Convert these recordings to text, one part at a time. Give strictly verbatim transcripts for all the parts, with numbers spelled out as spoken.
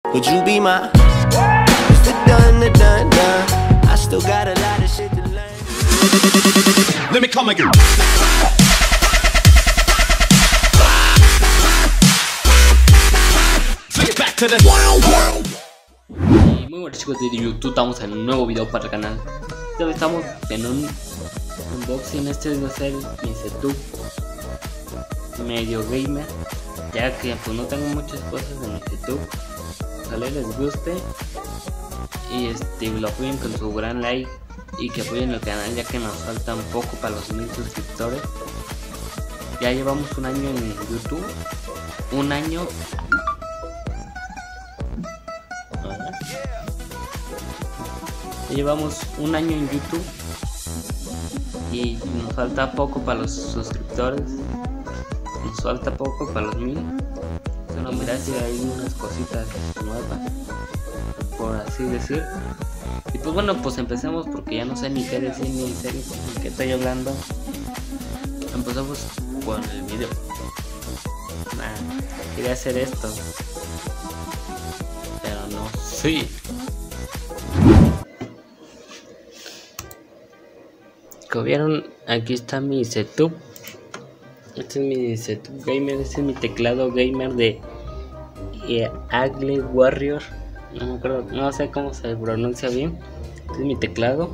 Would you be my Mister Dun Dun Dun Dun? I still got a lot of shit to learn. Let me come again. Take it back to the Y muy buenos chicos de YouTube, estamos en un nuevo video para el canal. Hoy estamos en un unboxing. Este va a ser mi setup medio gamer, ya que pues no tengo muchas cosas en mi setup. Ojalá les guste y este, lo apoyen con su gran like y que apoyen el canal, ya que nos falta un poco para los mil suscriptores. Ya llevamos un año en YouTube, un año. Ya llevamos un año en YouTube y nos falta poco para los suscriptores, nos falta poco para los mil. Bueno, mirad si hay unas cositas nuevas, por así decir. Y pues bueno, pues empecemos porque ya no sé ni qué decir ni serio ni qué estoy hablando. Empezamos con el video. Nah, quería hacer esto, pero no, sí. Como vieron, aquí está mi setup. Este es mi setup gamer, este es mi teclado gamer de Eagle Warrior. No me acuerdo, no sé cómo se pronuncia bien. Este es mi teclado.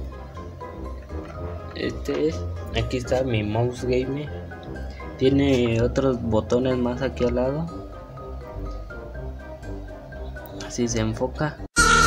Este es, aquí está mi mouse gamer. Tiene otros botones más aquí al lado. Así se enfoca.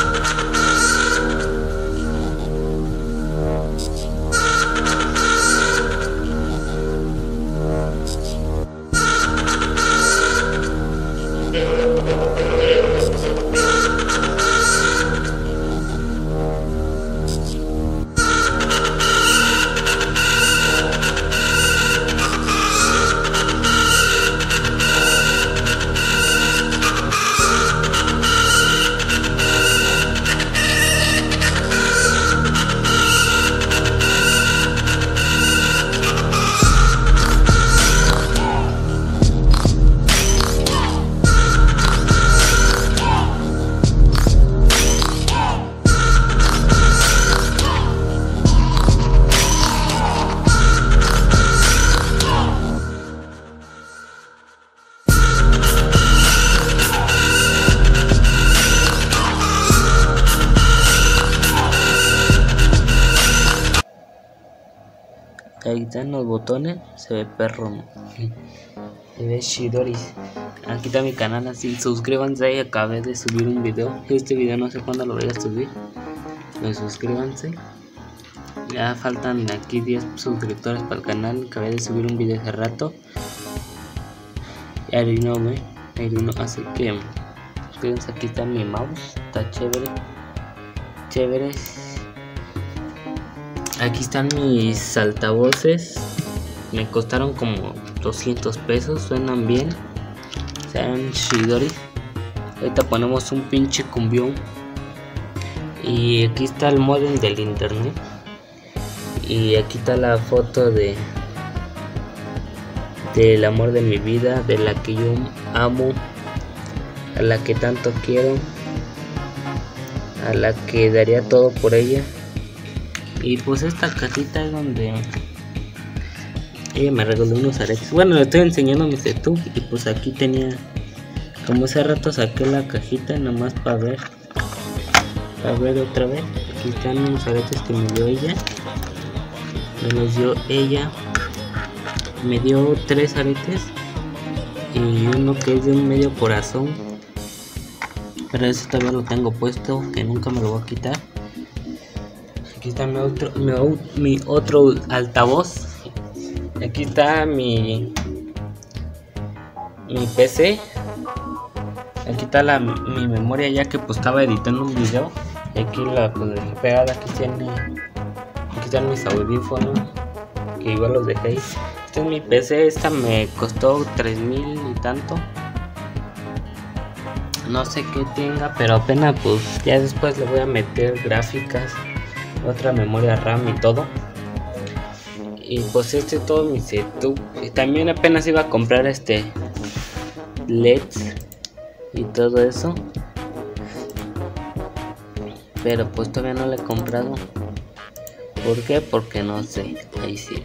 Ahí están los botones, se ve perro, se ve Shidori. Aquí está mi canal, así suscríbanse, acabé de subir un video. Este video no sé cuándo lo voy a subir, pues suscríbanse. Ya faltan aquí diez suscriptores para el canal, acabé de subir un video hace rato. Y ahí no me, ahí no, así que suscríbanse. Aquí está mi mouse, está chévere, chévere. Aquí están mis altavoces, me costaron como doscientos pesos, suenan bien, sean Shidori. Ahorita ponemos un pinche cumbión. Y aquí está el modem del internet. Y aquí está la foto de del amor de mi vida, de la que yo amo, a la que tanto quiero, a la que daría todo por ella. Y pues esta cajita es donde ella me regaló unos aretes. Bueno, le estoy enseñando mi setup. Y pues aquí tenía, como hace rato saqué la cajita nomás para ver, para ver otra vez. Aquí están unos aretes que me dio ella. Me los dio ella. Me dio tres aretes y uno que es de un medio corazón, pero ese todavía lo tengo puesto, que nunca me lo voy a quitar. Aquí está mi otro, mi, mi otro altavoz. Aquí está mi mi P C. Aquí está la, mi memoria, ya que pues estaba editando un video. Y aquí la pues, dejé pegada. Aquí tiene, aquí están mis audífonos, que igual los dejé. Este es mi P C. Esta me costó tres mil y tanto. No sé qué tenga, pero apenas pues ya después le voy a meter gráficas, otra memoria RAM y todo. Y pues este es todo mi setup. Y también apenas iba a comprar este L E Ds y todo eso. pero pues todavía no lo he comprado. ¿Por qué? Porque no sé. Ahí sí.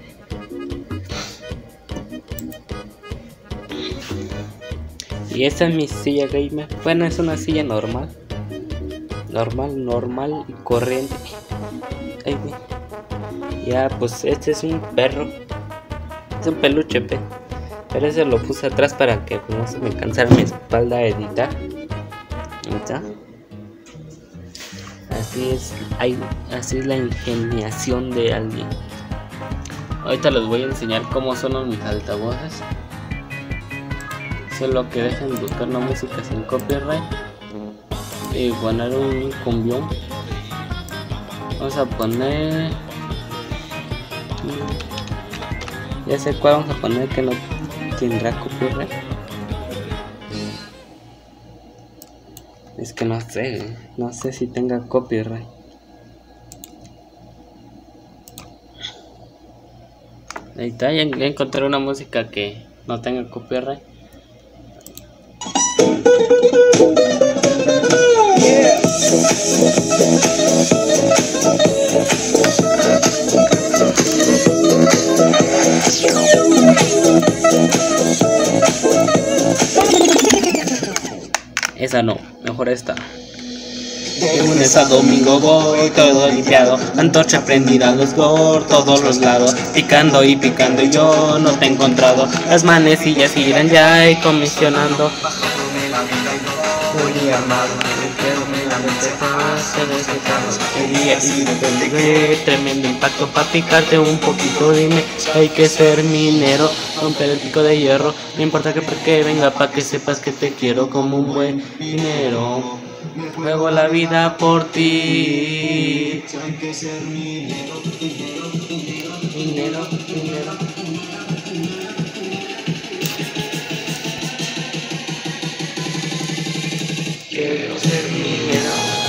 Y esta es mi silla gamer. Bueno, es una silla normal. Normal, normal y corriente. Ahí ve. Ya, pues este es un perro. Es un peluche, pe. Pero ese lo puse atrás para que pues, no se me cansara mi espalda a editar. Ahí está. Así es, hay, así es la ingeniación de alguien. Ahorita les voy a enseñar cómo son mis altavoces. Solo que dejen buscar una música sin copyright y poner un cumbión. Vamos a poner, ya sé cuál vamos a poner que no tendrá copyright. Es que no sé, no sé si tenga copyright. Ahí está, ya encontré una música que no tenga copyright. Yeah. Esa no, mejor esta. De lunes a domingo voy todo limpiado, antorcha prendida a los por todos los lados, picando y picando y yo no te he encontrado. Las manecillas irán ya y comisionando. Muy armado, tremendo impacto pa' picarte un poquito, dime, hay que ser minero, romper el pico de hierro, no importa que porque venga pa' que sepas que te quiero como un buen minero. Juego la vida por ti. Hay que ser minero, minero, minero. Quiero ser minero.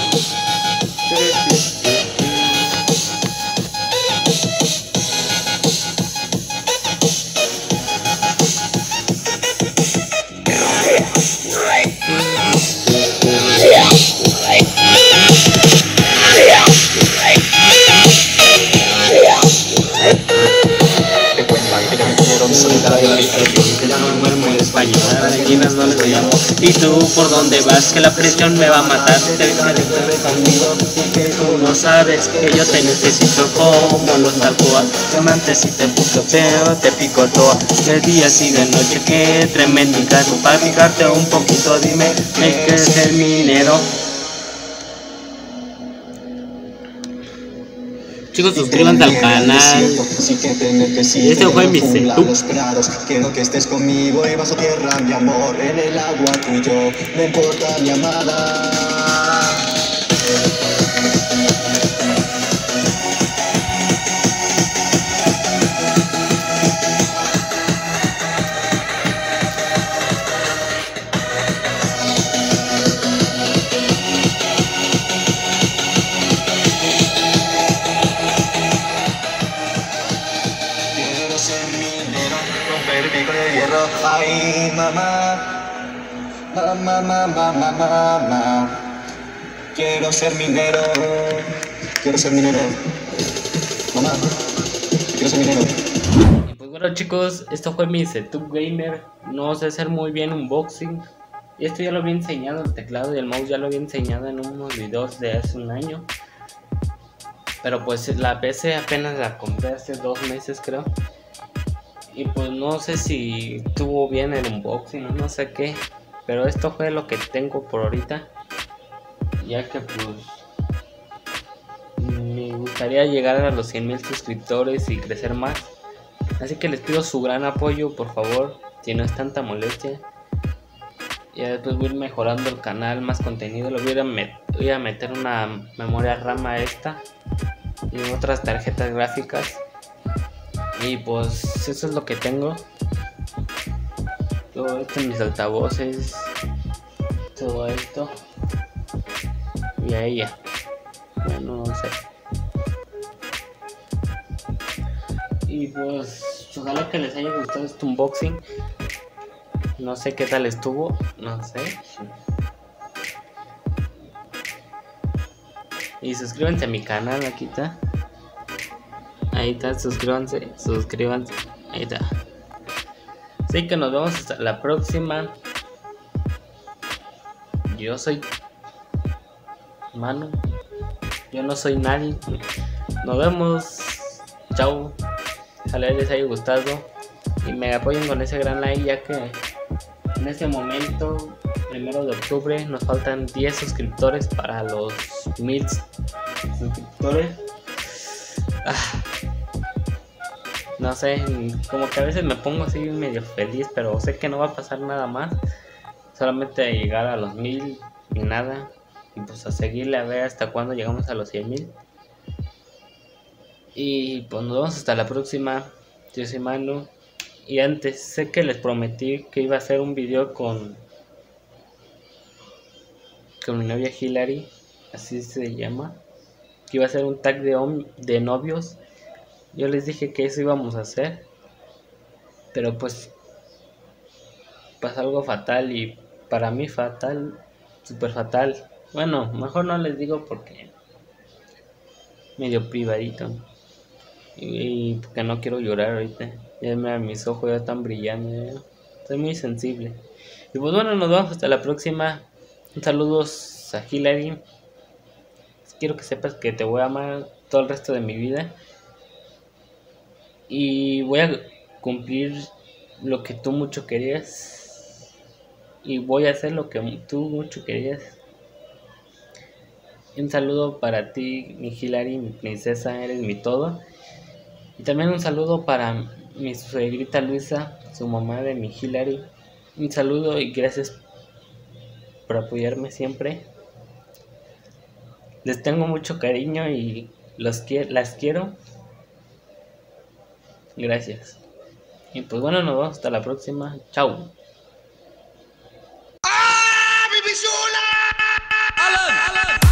Que ya no duermo en español, las no les llamo. Y tú por dónde vas, que la presión me va a matar. Te dejaré conmigo y que tú no sabes que yo te necesito como los talcoa. Diamante si te busco feo, te pico toa. De día y de noche, que tremendo caso. Para picarte un poquito, dime, hay que ser minero. Chicos, suscríbanse al canal. Este fue mi setup. Quiero que estés conmigo y bajo tierra, mi amor, en el agua tuyo, no importa mi amada. Ay, mamá, mamá, mamá, mamá, mamá, quiero ser minero, quiero ser minero, mamá, quiero ser minero. Y pues bueno chicos, esto fue mi setup gamer, no sé hacer muy bien unboxing. Y esto ya lo había enseñado, el teclado y el mouse ya lo había enseñado en unos videos de hace un año. Pero pues la P C apenas la compré hace dos meses creo. Y pues no sé si estuvo bien el unboxing, no sé qué. Pero esto fue lo que tengo por ahorita. Ya que pues me gustaría llegar a los cien mil suscriptores y crecer más. Así que les pido su gran apoyo, por favor, si no es tanta molestia. Ya después voy a ir mejorando el canal, más contenido. Lo voy a, met voy a meter una memoria RAM a esta y otras tarjetas gráficas. Y pues eso es lo que tengo. Todo esto en mis altavoces, todo esto y a ella. Bueno, no sé. Y pues ojalá que les haya gustado este unboxing. No sé qué tal estuvo, no sé. Y suscríbanse a mi canal, aquí está. Ahí está, suscríbanse, suscríbanse. Ahí está. Así que nos vemos hasta la próxima. Yo soy Manu. Yo no soy nadie. Nos vemos. Chao. Ojalá les haya gustado. Y me apoyen con ese gran like, ya que en este momento, primero de octubre, nos faltan diez suscriptores para los mil suscriptores. Ah, no sé, como que a veces me pongo así medio feliz, pero sé que no va a pasar nada más. Solamente llegar a los mil y nada. Y pues a seguirle a ver hasta cuándo llegamos a los cien mil. Y pues nos vemos hasta la próxima. Yo soy Manu. Y antes, sé que les prometí que iba a hacer un video con Con mi novia Hilary. Así se llama. Que iba a hacer un tag de, de novios. Yo les dije que eso íbamos a hacer. Pero pues pasó algo fatal. Y para mí fatal. Súper fatal. Bueno, mejor no les digo porque medio privadito. Y, y porque no quiero llorar ahorita. Ya me, mis ojos ya están brillando. ¿eh? Estoy muy sensible. Y pues bueno, nos vemos hasta la próxima. Un saludos a Hilary. Quiero que sepas que te voy a amar todo el resto de mi vida. Y voy a cumplir lo que tú mucho querías. Y voy a hacer lo que tú mucho querías. Un saludo para ti, mi Hilary, mi princesa, eres mi todo. Y también un saludo para mi suegrita Luisa, su mamá de mi Hilary. Un saludo y gracias por apoyarme siempre. Les tengo mucho cariño y los qui- las quiero. Gracias. Y pues bueno, nos vemos hasta la próxima. Chao. Ah, baby, Alan, Alan.